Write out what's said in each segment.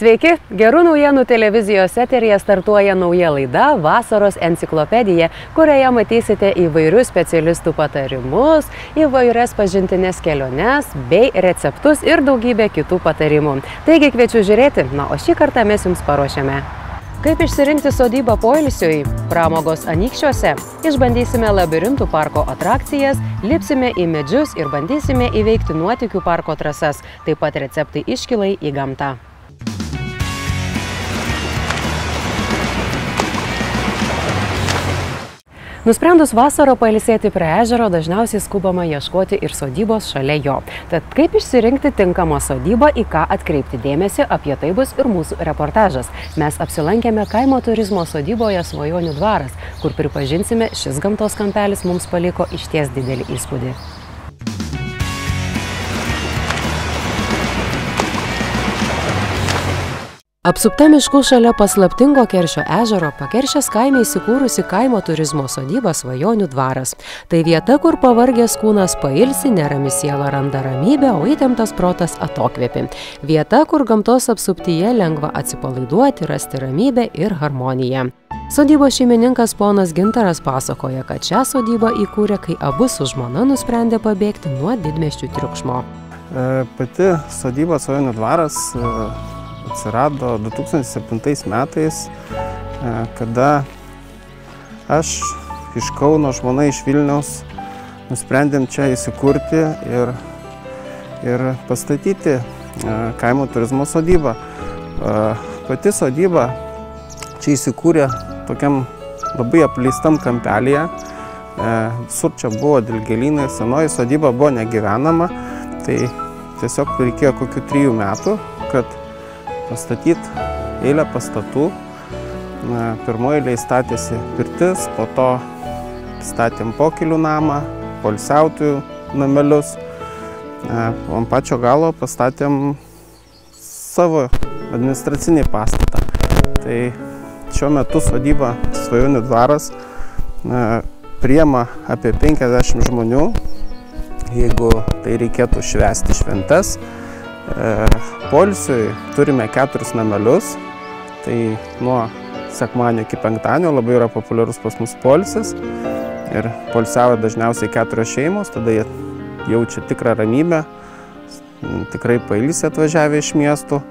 Sveiki! Gerų naujienų televizijos eteryje startuoja nauja laida Vasaros enciklopedija, kurioje matysite įvairius specialistų patarimus, įvairias pažintinės keliones bei receptus ir daugybę kitų patarimų. Taigi kviečiu žiūrėti, o šį kartą mes jums paruošėme. Kaip išsirinkti sodybą poilsiui? Pramogos Anykščiuose. Išbandysime labirintų parko atrakcijas, lipsime į medžius ir bandysime įveikti nuotykių parko trasas, taip pat receptai iškylai į gamtą. Nusprendus vasarą pailsėti prie ežero, dažniausiai skubama ieškoti ir sodybos šalia jo. Tad kaip išsirinkti tinkamą sodybą, į ką atkreipti dėmesį, apie tai bus ir mūsų reportažas. Mes apsilankėme kaimo turizmo sodyboje Svajonių dvaras, kur pripažinsime, šis gamtos kampelis mums paliko išties didelį įspūdį. Apsupta miškų šalia paslaptingo Keršio ežero, Pakeršės kaime įsikūrusi kaimo turizmo sodyba Svajonių dvaras. Tai vieta, kur pavargęs kūnas pailsi, nerami siela randa ramybę, o įtemptas protas atokvėpį. Vieta, kur gamtos apsuptyje lengva atsipalaiduoti, rasti ramybę ir harmoniją. Sodybos šeimininkas ponas Gintaras pasakoja, kad šią sodybą įkūrė, kai abu su žmona nusprendė pabėgti nuo didmiesčių triukšmo. Pati sodyba Svajonių dvaras atsirado 2007 metais, kada aš iš Kauno, žmona iš Vilniaus nusprendėm čia įsikurti ir pastatyti kaimo turizmo sodybą. Pati sodyba čia įsikūrė tokiam labai apleistam kampelyje. Visur čia buvo dilgėlynai, senoji sodyba buvo negyvenama, tai tiesiog reikėjo kokių 3 metų, kad pastatyti eilę pastatų. Pirmoji eilė statėsi pirtis, po to statėm pokelių namą, poilsiautojų namelius. Ant pačio galo pastatėm savo administracinį pastatą. Tai šiuo metu sodyba Svajonių dvaras priima apie 50 žmonių, jeigu tai reikėtų švęsti šventes. Poilsiui turime 4 namelius, tai nuo sekmadienio iki penktadienio labai yra populiarus pas mus poilsis ir poilsiauja dažniausiai 4 šeimos, tada jie jaučia tikrą ramybę, tikrai pailsi atvažiavę iš miestų.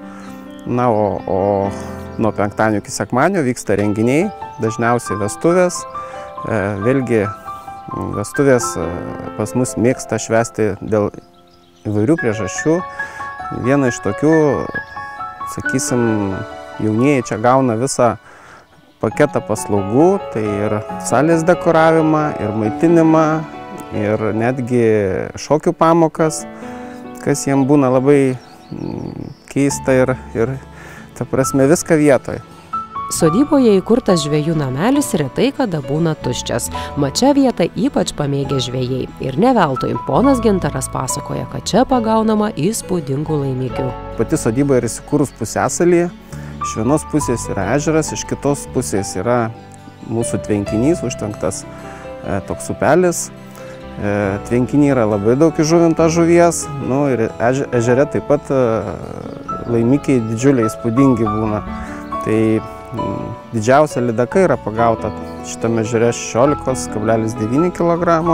O nuo penktadienio iki sekmadienio vyksta renginiai, dažniausiai vestuvės. Vėlgi vestuvės pas mus mėgsta švęsti dėl įvairių priežasčių. Viena iš tokių, sakysim, jaunieji čia gauna visą paketą paslaugų, tai ir salės dekoravimą, ir maitinimą, ir netgi šokių pamokas, kas jiem būna labai keista ir ta prasme viską vietoje. Sodyboje įkurtas žvejų namelis retai kada būna tuščias. Mat šią vietą ypač pamėgę žvejai. Ir ne veltui, ponas Gintaras pasakoja, kad čia pagaunama įspūdingų laimikių. Pati sodyba yra įsikūrus pusiasalyje. Iš vienos pusės yra ežeras, iš kitos pusės yra mūsų tvenkinys, užtvenktas toks upelis. Tvenkinyje yra labai daug įžuvintos žuvies. Ir ežere taip pat laimikiai didžiuliai įspūdingi būna. Tai didžiausia lydeka yra pagauta šitame ežere 16,9 kg.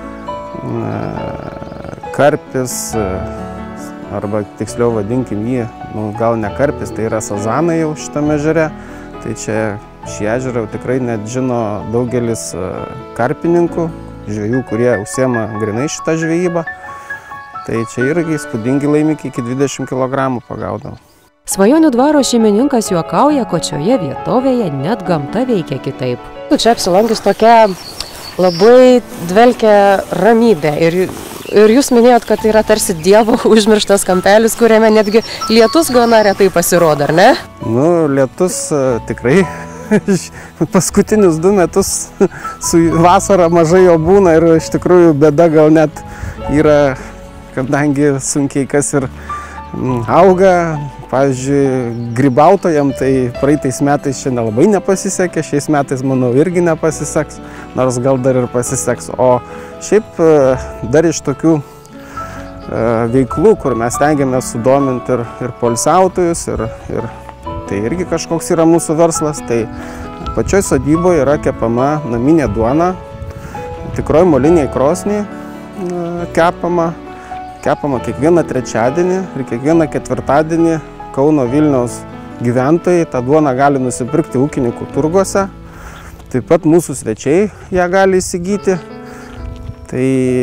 Karpis, arba tiksliau vadinkim jį, gal ne karpis, tai yra sazanai jau šitame ežere. Tai čia šį ežerą tikrai net žino daugelis karpininkų, žvejų, kurie užsiema grinai šitą žvejybą. Tai čia irgi įspūdingi laimikiai iki 20 kg pagaudavo. Svajonių dvaro šeimininkas juokauja, kad šioje vietovėje net gamta veikia kitaip. Čia apsilankius tokia labai dvelkia ramybė. Ir jūs minėjot, kad tai yra tarsi Dievo užmirštas kampelis, kuriame netgi lietus gana retai pasirodo, ar ne? Lietus tikrai paskutinius 2 metus su vasara mažai jo būna ir iš tikrųjų bėda gal net yra, kadangi sunkiai kas ir auga. Pavyzdžiui, grybautojam tai praeitais metais čia nelabai nepasisekė, šiais metais, manau, irgi nepasiseks, nors gal dar ir pasiseks. O šiaip dar iš tokių veiklų, kur mes stengiamės sudominti ir poilsiautojus, ir tai irgi kažkoks yra mūsų verslas. Tai pačioj sodyboje yra kepama naminė duona, tikroj moliniai krosniai kepama kiekvieną trečiadienį ir kiekvieną ketvirtadienį Kauno Vilniaus gyventojai tą duoną gali nusipirkti ūkininkų turguose. Taip pat mūsų svečiai ją gali įsigyti. Tai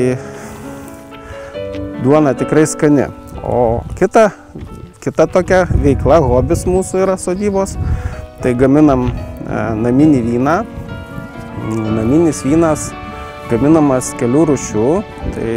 duona tikrai skani. O kita tokia veikla, hobis mūsų yra sodybos. Tai gaminam naminį vyną. Naminis vynas gaminamas kelių rūšių. Tai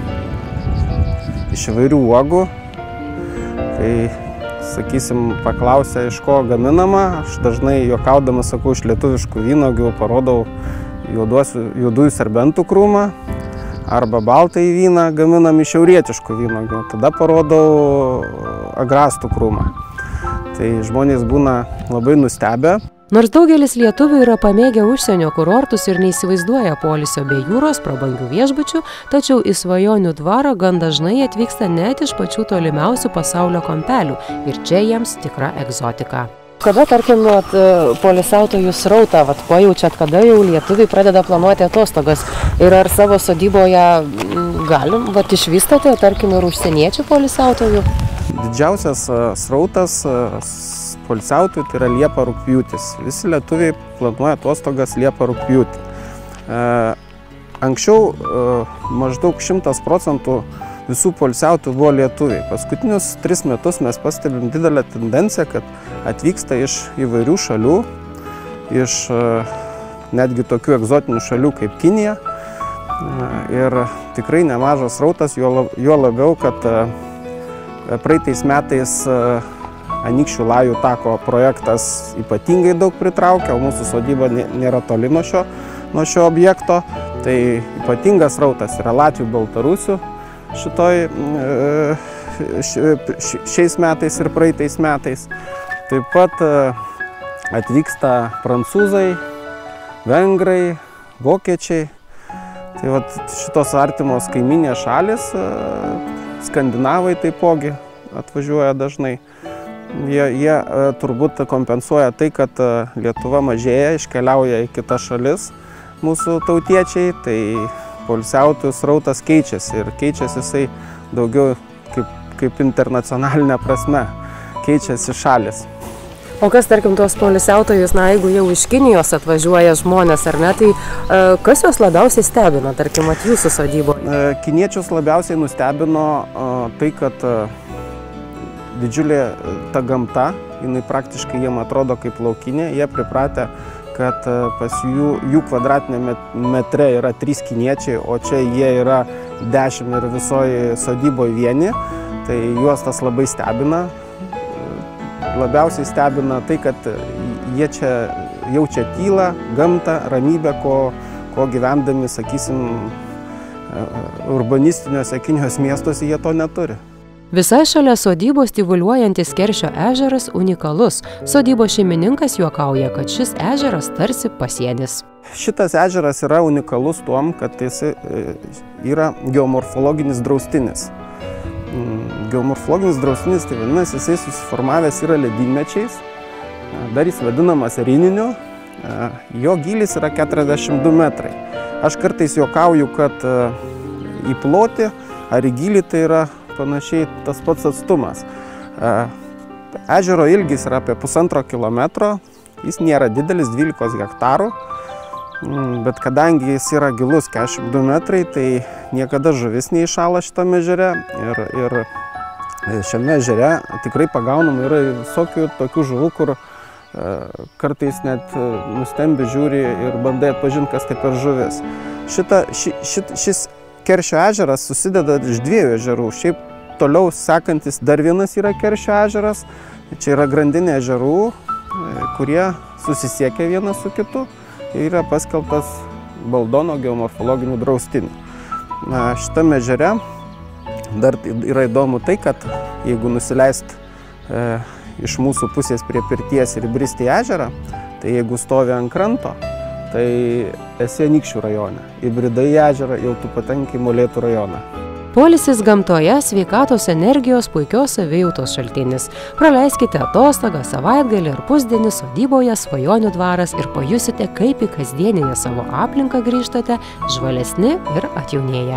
iš įvairių uogų. Tai, sakysim, paklausę, iš ko gaminama, aš dažnai juokaudamas sakau, iš lietuviškų vynuogių parodau juodųjų serbentų krūmą arba baltąjį vyną gaminam iš šiaurietiškų vynuogių. Tada parodau agrastų krūmą. Tai žmonės būna labai nustebę. Nors daugelis lietuvių yra pamėgę užsienio kurortus ir neįsivaizduoja poilsio be jūros, prabangių viešbučių, tačiau į svajonių dvarą gan dažnai atvyksta net iš pačių tolimiausių pasaulio kampelių ir čia jiems tikra egzotika. Kada, tarkim, poilsiautojų srautą pajaučiat, kada jau lietuviai pradeda planuoti atostogas ir ar savo sodyboje galim išvystate, tarkim, ir užsieniečių poilsiautojų? Didžiausias srautas poilsiautojų tai yra Liepa-rugpjūtis. Visi lietuviai planuoja atostogas Liepa-rugpjūtį. Anksčiau maždaug 100% visų poilsiautojų buvo lietuviai. Paskutinius 3 metus mes pastebim didelę tendenciją, kad atvyksta iš įvairių šalių, iš netgi tokių egzotinių šalių kaip Kinija. Ir tikrai nemažas srautas, juo labiau, kad praeitais metais Anykščių Lajų tako projektas ypatingai daug pritraukia, o mūsų sodyba nėra toli nuo šio objekto. Tai ypatingas srautas yra Latvių, Baltarusių šiais metais ir praeitais metais. Taip pat atvyksta prancūzai, vengrai, vokiečiai. Tai šitos artimos kaiminės šalis, skandinavai taipogi atvažiuoja dažnai. Jie turbūt kompensuoja tai, kad Lietuva mažėja, iškeliauja į kitas šalis mūsų tautiečiai, tai poilsiautojų srautas keičiasi ir keičiasi jisai daugiau kaip internacionalinė prasme, keičiasi šalis. O kas, tarkim, tuos poilsiautojus, jeigu jau iš Kinijos atvažiuoja žmonės, ar ne, tai kas juos labiausiai stebina, tarkim, jūsų sodyboje? Kiniečius labiausiai nustebino tai, kad didžiulė ta gamta, jinai praktiškai jiem atrodo kaip laukinė, jie pripratę, kad pas jų kvadratiniame metre yra 3 kiniečiai, o čia jie yra 10 ir visoje sodyboje vieni, tai juos tas labai stebina. Labiausiai stebina tai, kad jie čia jaučia tylą, gamtą, ramybę, ko gyvendami, sakysim, urbanistiniuose Kinijos miestuose jie to neturi. Visai šalia sodybos tyvuliuojantis Keršio ežeras unikalus. Sodybos šeimininkas juokauja, kad šis ežeras tarsi pasienis. Šitas ežeras yra unikalus tuom, kad jis yra geomorfologinis draustinis. Geomorfologinis draustinis, tai vadinasi, jisai susiformavęs yra ledynmečiais, dar jis vadinamas rininiu, jo gylis yra 42 metrai. Aš kartais juokauju, kad į plotį ar į gylį tai yra panašiai tas pats atstumas. Ežero ilgis yra apie 1,5 kilometro, jis nėra didelis, 12 hektarų, bet kadangi jis yra gilus 42 metrai, tai niekada žuvis neįšąla šitame ežere ir šiame ežere tikrai pagaunama yra visokių tokių žuvų, kur kartais net nustembi žiūri ir bandai atpažinti, kas tai per žuvis. Šis Keršio ežeras susideda iš 2 ežerų. Šiaip toliau sekantis dar vienas yra Keršio ežeras. Čia yra grandinė ežerų, kurie susisiekia vienas su kitu ir yra paskelbtas Baldono geomorfologiniu draustiniu. Šitame ežere dar yra įdomu tai, kad jeigu nusileist iš mūsų pusės prie pirties ir bristi į ežerą, tai jeigu stovi ant kranto, tai esi Anykščių rajone. Įbridai į ežerą, jau tu patenki į Molėtų rajoną. Poilsis gamtoje sveikatos energijos puikios savijautos šaltinis. Praleiskite atostogą, savaitgalį ar pusdienį sodyboje Svajonių dvaras ir pajusite, kaip į kasdieninę savo aplinką grįžtate žvalesni ir atjaunėję.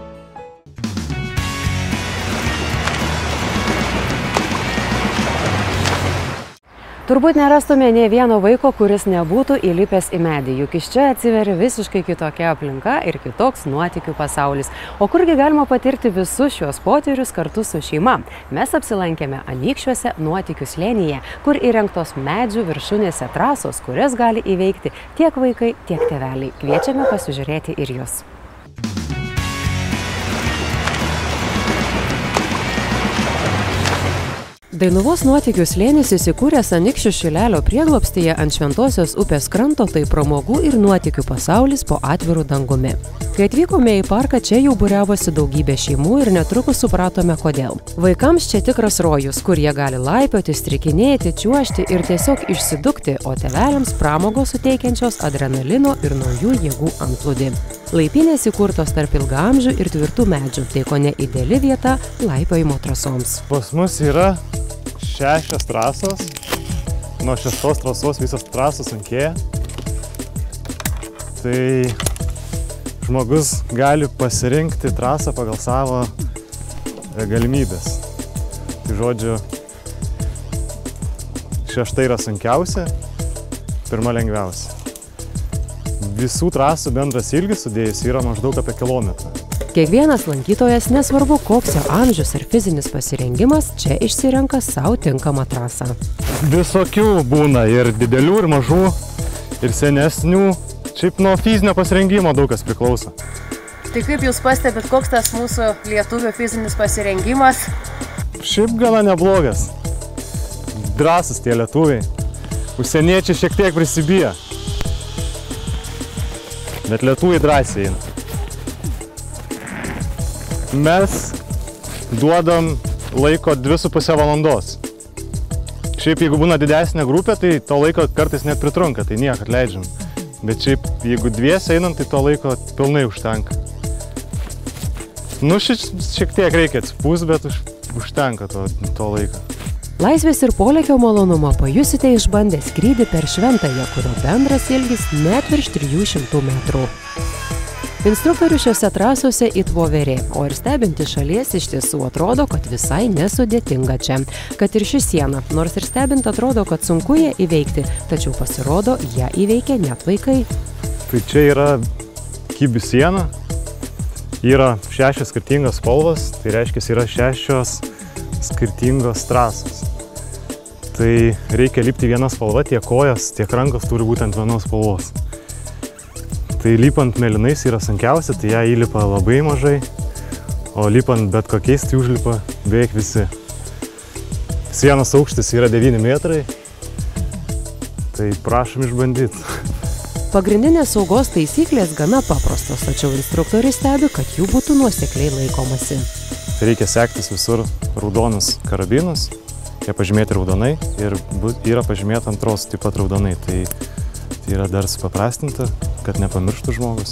Turbūt nerastume nė vieno vaiko, kuris nebūtų įlipęs į medį, juk iš čia atsiveria visiškai kitokia aplinka ir kitoks nuotykių pasaulis. O kurgi galima patirti visus šios potyrius kartu su šeima? Mes apsilankėme Anykščiuose nuotykių slėnyje, kur įrengtos medžių viršūnėse trasos, kurias gali įveikti tiek vaikai, tiek tėveliai. Kviečiame pasižiūrėti ir juos. Dainuvos nuotykių slėnis įsikūręs Anykščių Šilelio prieglobstyje ant Šventosios upės kranto, tai pramogų ir nuotykių pasaulis po atviru dangumi. Kai atvykome į parką, čia jau būriavosi daugybė šeimų ir netrukus supratome, kodėl. Vaikams čia tikras rojus, kur jie gali laipioti, strikinėti, čiuožti ir tiesiog išsidukti, o tėveliams pramogos suteikiančios adrenalino ir naujų jėgų antplūdį. Laipynės įkurtos tarp ilgaamžių ir tvirtų medžių, tai kone ideali vieta laipiojimo trasoms. Pas mus yra 6 trasos, nuo 6 trasos visas trasos sunkėja, tai žmogus gali pasirinkti trasą pagal savo galimybės. Tai žodžiu, 6 yra sunkiausia, 1 lengviausia. Visų trasų bendras ilgis sudėjus yra maždaug apie kilometrą. Kiekvienas lankytojas, nesvarbu koks jo amžius ar fizinis pasirengimas, čia išsirenka savo tinkamą trasą. Visokių būna ir didelių, ir mažų, ir senesnių. Šiaip nuo fizinio pasirengimo daug kas priklauso. Tai kaip jūs pastebit, koks tas mūsų lietuvių fizinis pasirengimas? Šiaip gana neblogas. Drąsus tie lietuviai. Užsieniečiai šiek tiek prisibijo. Bet lietuviai drąsiai eina. Mes duodam laiko 2,5 valandos. Šiaip jeigu būna didesnė grupė, tai to laiko kartais net pritrunka, tai nieko atleidžiam. Bet šiaip jeigu dviese einam, tai to laiko pilnai užtenka. Nu, šiek tiek reikia atsipūst, bet užtenka to laiko. Laisvės ir polėkio malonumą pajusite išbandę skrydį per Šventąją, kurio bendras ilgis net virš 300 metrų. Instruktorių šiose trasose it voverė, o ir stebinti šalies iš tiesų atrodo, kad visai nesudėtinga čia. Kad ir ši siena, nors ir stebint atrodo, kad sunku ją įveikti, tačiau pasirodo, ją įveikia net vaikai. Tai čia yra kibių siena, yra 6 skirtingos spalvos, tai reiškia, yra 6 skirtingos trasos. Tai reikia lipti vieną spalvą, tiek kojas, tiek rankos turi būti ant vienos spalvos. Tai lipant mėlynais yra sunkiausia, tai ją įlipa labai mažai, o lipant bet kokiais tai užlipa beveik visi. Sienos aukštis yra 9 metrai, tai prašom išbandyti. Pagrindinės saugos taisyklės gana paprastos, tačiau instruktoriai stebi, kad jų būtų nuosekliai laikomasi. Reikia sektis visur raudonus karabinus, jie pažymėti raudonai ir yra pažymėta ant trosų taip pat raudonai. Tai yra dar supaprastinta, kad nepamirštų žmogus.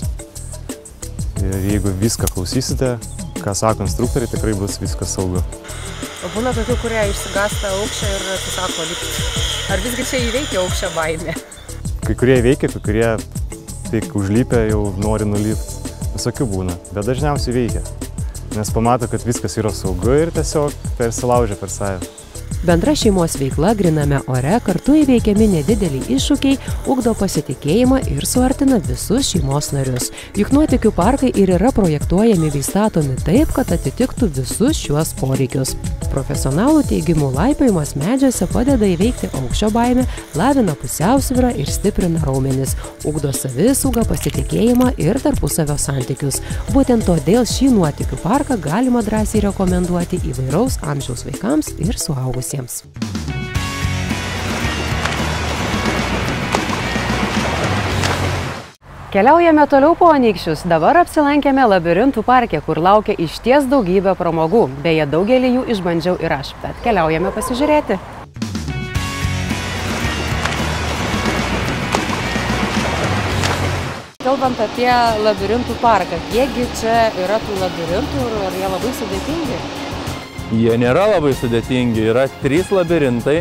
Ir jeigu viską klausysite, ką sako instruktoriai, tikrai bus viskas saugu. O būna tokių, kurie išsigąsta aukščio ir atsisako lipti. Ar visgi čia įveikia aukščio baimė? Kai kurie įveikia, kai kurie tik užlipę jau nori nulipti. Visokių būna, bet dažniausiai veikia. Nes pamato, kad viskas yra saugu ir tiesiog persilaužia per save. Bendra šeimos veikla griname ore, kartu įveikiami nedideli iššūkiai, ugdo pasitikėjimą ir suartina visus šeimos narius. Juk nuotykių parkai ir yra projektuojami bei statomi taip, kad atitiktų visus šiuos poreikius. Profesionalų teigimu laipiojimas medžiuose padeda įveikti aukščio baimę, lavina pusiausvyrą ir stiprina raumenis, ugdo savisaugą, pasitikėjimą ir tarpusavio santykius. Būtent todėl šį nuotykių parką galima drąsiai rekomenduoti įvairaus amžiaus vaikams ir suaugusiems. Keliaujame toliau po Anykščius. Dabar apsilankėme labirintų parke, kur laukia išties daugybė pramogų. Beje, daugelį jų išbandžiau ir aš, bet keliaujame pasižiūrėti. Kalbant apie labirintų parką, kiekgi čia yra tų labirintų ir ar jie labai sudėtingi? Jie nėra labai sudėtingi, yra 3 labirintai,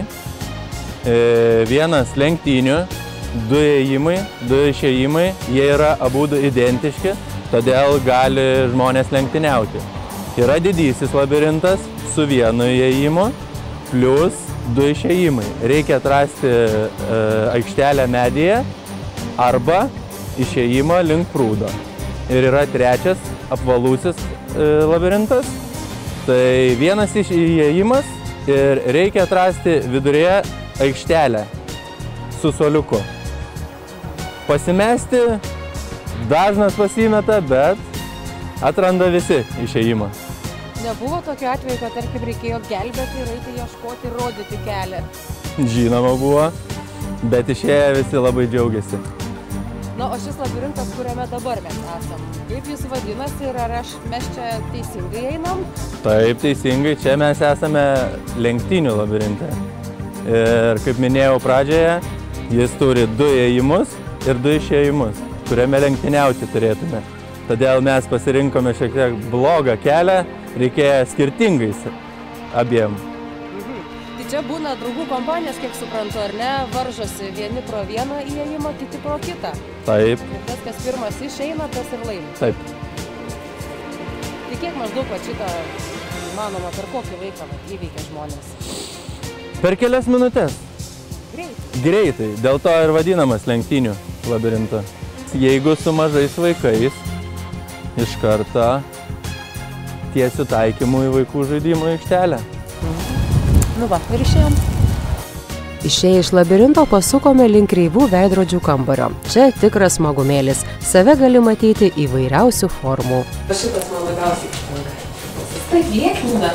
1 lenktynių, 2 ėjimai, 2 išėjimai, jie yra abudu identiški, todėl gali žmonės lenktyniauti. Yra didysis labirintas su 1 įėjimu plus 2 išėjimai. Reikia atrasti aikštelę medyje arba išėjimą link prūdo. Ir yra 3 apvalusis labirintas. Tai 1 įėjimas ir reikia atrasti viduryje aikštelę su suoliuku. Pasimesti dažnas pasimeta, bet atranda visi išėjimą. Nebuvo tokio atveju, kad tarkim reikėjo gelbėti ir eiti ieškoti ir rodyti kelią? Žinoma buvo, bet išėję visi labai džiaugiasi. Na, o šis labirintas, kuriame dabar mes esam, kaip jis vadinasi ir ar mes čia teisingai einam? Taip, teisingai, čia mes esame lenktynių labirinte. Ir kaip minėjau pradžioje, jis turi 2 įėjimus ir 2 išėjimus, kuriame lenktyniauti turėtume. Todėl mes pasirinkome šiek tiek blogą kelią, reikėjo skirtingais abiem. Čia būna draugų kompanijos, kiek suprantu, ar ne, varžosi vieni pro vieną įėjimą, kiti pro kitą. Taip. Ir tas, kas pirmas išeina, tas ir laimi. Taip. Tai kiek maždaug šitą, manoma, per kokį laiką įveikia žmonės? Per kelias minutės. Greitai. Greitai, dėl to ir vadinamas lenktynių labirintu. Jeigu su mažais vaikais, iš karto tiesiu taikymu į vaikų žaidimų aikštelę. Nu va, ir išėjom. Išėję iš labirinto pasukome link kreivų veidrodžių kambario. Čia tikras smagumėlis. Save gali matyti įvairiausių formų. Šitas man labiausiai patinka. Jis taip lieknina.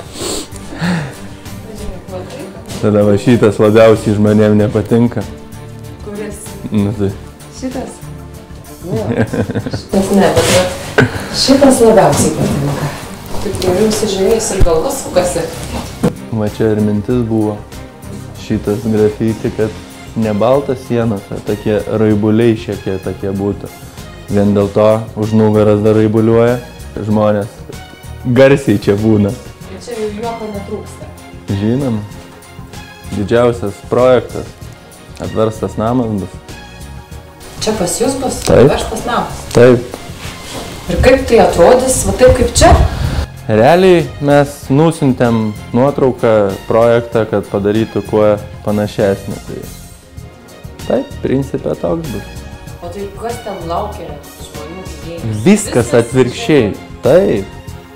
Tada va šitas labiausiai žmonėm nepatinka. Kuris? Nu tai. Šitas? Ne. Šitas ne, bet šitas labiausiai patinka. Taip geriau įsižiūrėjus ir galvas sukasi. Va čia ir mintis buvo šitas grafiti, kad ne baltas sienos, o tokie raibuliai šiek tiek tokie būtų. Vien dėl to už nugaras dar raibuliuoja, žmonės garsiai čia būna. Ir čia jau juoko netrūksta. Žinoma, didžiausias projektas, apverstas namas bus. Čia pas jūs bus apverstas namas? Taip. Ir kaip tai atrodys, va taip kaip čia? Realiai mes nusintėm nuotrauką projektą, kad padarytų kuo panašesnį. Taip, principė toks bus. O tai kas ten laukia žmonių judėjimus? Viskas atvirkščiai. Taip.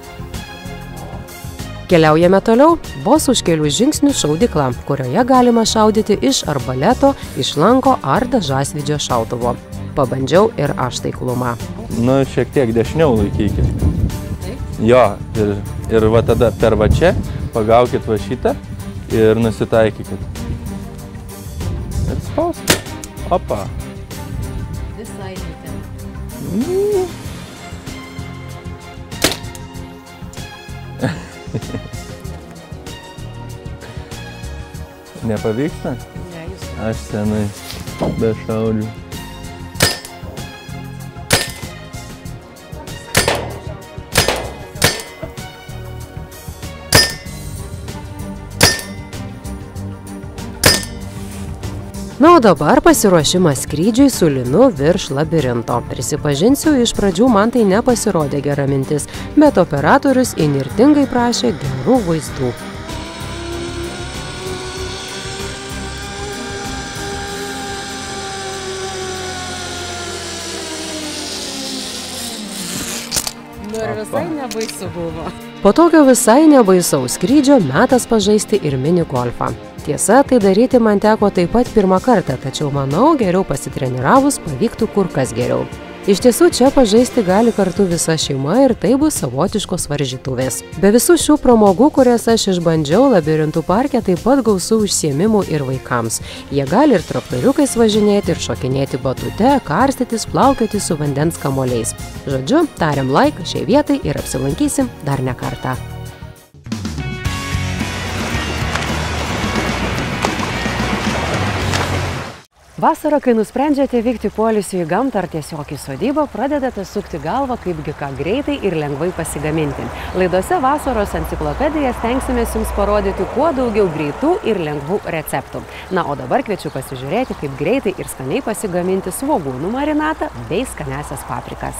Keliaujame toliau, vos už kelių žingsnių šaudykla, kurioje galima šaudyti iš arbaleto, iš lanko ar dažasvydžio šautuvo. Pabandžiau ir aš taiklumą. Nu, šiek tiek dešiniau laikykit. Jo, ir va tada per va čia pagaukit va šitą ir nusitaikykit. Ir spauskit. Opa. Visai netem. Nepavyksta? Ne, jūs. Aš senai be šaudžių. Na, o dabar pasiruošimas skrydžiui su linu virš labirinto. Prisipažinsiu, iš pradžių man tai nepasirodė gera mintis, bet operatorius įnirtingai prašė gerų vaizdų. Nu ir visai nebaisu buvo. Po tokio visai nebaisaus skrydžio metas pažaisti ir mini golfą. Tiesa, tai daryti man teko taip pat pirmą kartą, tačiau manau, geriau pasitreniravus pavyktų kur kas geriau. Iš tiesų, čia pažaisti gali kartu visa šeima ir tai bus savotiškos varžytuvės. Be visų šių pramogų, kurias aš išbandžiau, labirintų parke taip pat gausu užsiėmimų ir vaikams. Jie gali ir traktoriukais važinėti, ir šokinėti batute, karstytis, plaukioti su vandens kamuoliais. Žodžiu, tariam laiką šiai vietai ir apsilankysim dar ne kartą. Vasarą, kai nusprendžiate vykti poilsiui į gamtą ar tiesiog į sodybą, pradedate sukti galvą, kaipgi ką greitai ir lengvai pasigaminti. Laidose Vasaros enciklopedija stengsimės jums parodyti kuo daugiau greitų ir lengvų receptų. Na, o dabar kviečiu pasižiūrėti, kaip greitai ir skaniai pasigaminti svogūnų marinatą bei skaniasias paprikas.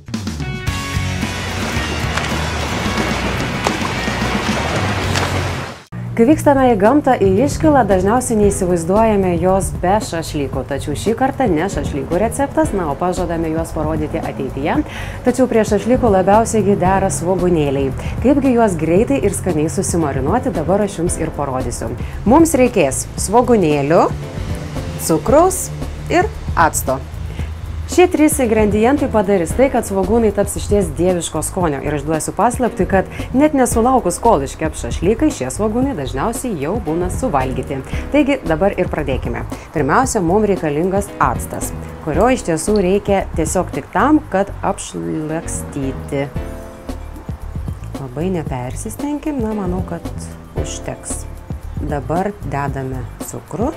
Kai vykstame į gamtą, į iškilą, dažniausiai neįsivaizduojame jos be šašlykų. Tačiau šį kartą ne šašlykų receptas, na, o pažadame juos parodyti ateityje. Tačiau prie šašlykų labiausiai dera svogūnėliai. Kaipgi juos greitai ir skaniai susimarinuoti, dabar aš jums ir parodysiu. Mums reikės svogūnėlių, cukraus ir acto. Šie trys ingredientai padarys tai, kad svogūnai taps išties dieviško skonio. Ir aš duosiu paslaptį, kad net nesulaukus, kol iškeps šašlykai, šie svogūnai dažniausiai jau būna suvalgyti. Taigi dabar ir pradėkime. Pirmiausia, mums reikalingas actas, kurio iš tiesų reikia tiesiog tik tam, kad apšlakstyti. Labai nepersistengim, na, manau, kad užteks. Dabar dedame cukrų.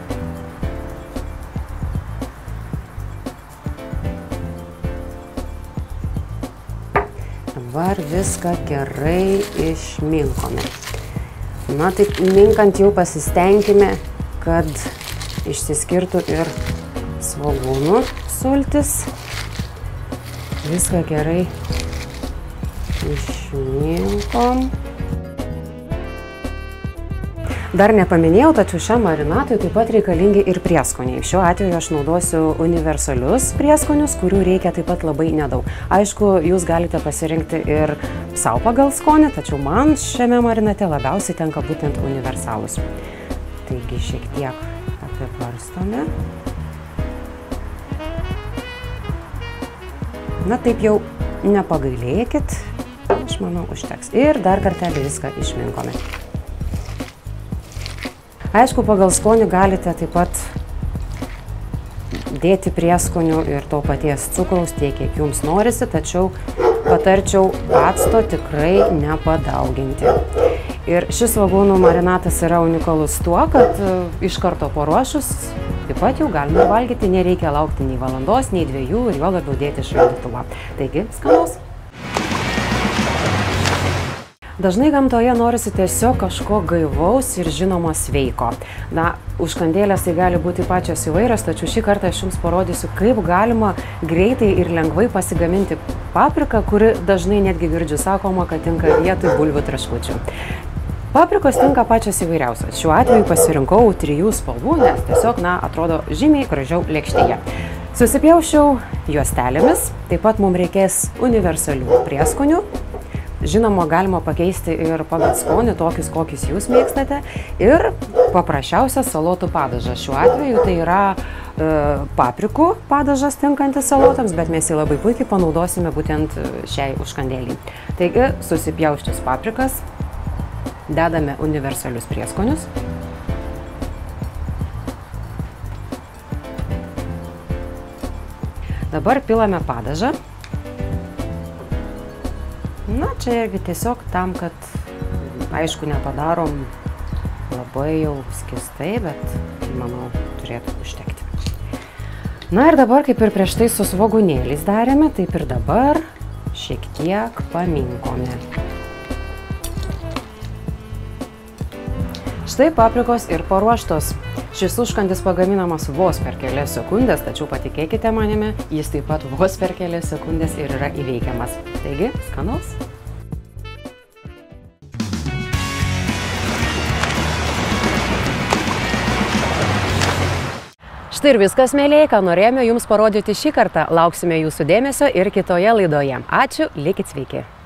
Dabar viską gerai išminkome. Na, taip minkant jau pasistengime, kad išsiskirtų ir svogūnų sultis. Viską gerai išminkom. Dar nepaminėjau, tačiau šiam marinatui taip pat reikalingi ir prieskoniai. Šiuo atveju aš naudosiu universalius prieskonius, kurių reikia taip pat labai nedaug. Aišku, jūs galite pasirinkti ir savo pagal skonį, tačiau man šiame marinate labiausiai tenka būtent universalus. Taigi šiek tiek apibarstome. Na, taip jau nepagailėkit, aš manau, užteks. Ir dar kartelį viską išminkome. Aišku, pagal skonį galite taip pat dėti prieskonių ir to paties cukraus tiek, kiek jums norisi, tačiau patarčiau acto tikrai nepadauginti. Ir šis svogūnų marinatas yra unikalus tuo, kad iš karto paruošus taip pat jau galime valgyti, nereikia laukti nei valandos, nei 2 ir jo labiau dėti šaldytuvą. Taigi, skanaus! Dažnai gamtoje norisi tiesiog kažko gaivaus ir žinoma sveiko. Na, užkandėlės tai gali būti pačios įvairios, tačiau šį kartą aš jums parodysiu, kaip galima greitai ir lengvai pasigaminti papriką, kuri dažnai netgi girdžiu sakoma, kad tinka vietoj bulvių traškučių. Paprikos tinka pačios įvairiausios. Šiuo atveju pasirinkau 3 spalvų, nes tiesiog, na, atrodo žymiai gražiau lėkštėje. Susipjausčiau juostelėmis, taip pat mums reikės universalių prieskonių. Žinoma, galima pakeisti ir pagal skonį, tokius, kokius jūs mėgstate. Ir paprasčiausias salotų padažas. Šiuo atveju tai yra paprikų padažas tinkantis salotams, bet mes jį labai puikiai panaudosime būtent šiai užkandėliai. Taigi, susipjausčius paprikas, dedame universalius prieskonius. Dabar pilame padažą. Na, čia irgi tiesiog tam, kad, aišku, nepadarom labai jau skystai, bet, manau, turėtų užtekti. Na ir dabar, kaip ir prieš tai su svogūnėliais darėme, taip ir dabar šiek tiek paminkome. Štai paprikos ir paruoštos. Šis užkandis pagaminamas vos per kelias sekundės, tačiau patikėkite manimi, jis taip pat vos per kelias sekundės ir yra įveikiamas. Taigi, skanaus! Štai ir viskas, mėlyjei, ką norėjome jums parodyti šį kartą. Lauksime jūsų dėmesio ir kitoje laidoje. Ačiū, likit sveiki!